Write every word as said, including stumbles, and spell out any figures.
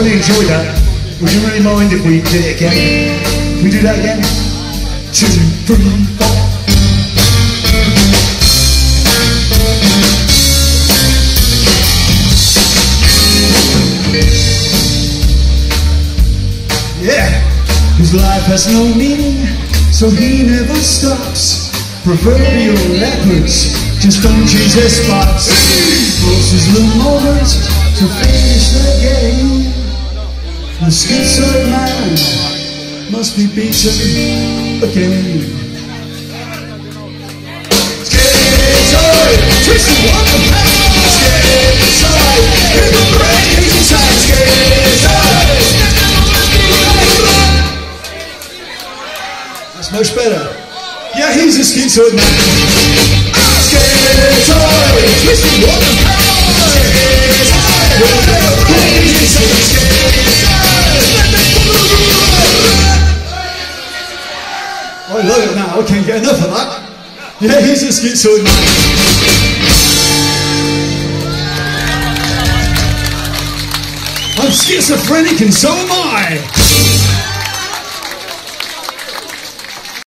really enjoyed that. Would you really mind if we did it again? Can we do that again? Two, three, four. Yeah, his life has no meaning, so he never stops. Proverbial leopards just don't change their spots. Forces the moment to finish the game. The schizoid man must be beaten again. Schizoid, twisted what the power. Schizoid, in the brain inside. Schizoid. That's much better. Yeah, he's a schizoid man. Schizoid, twisted what the power. Schizoid, in the brain inside. I love it now, I can't get enough of that. Yeah, he's a schizoid man. I'm schizophrenic and so am I.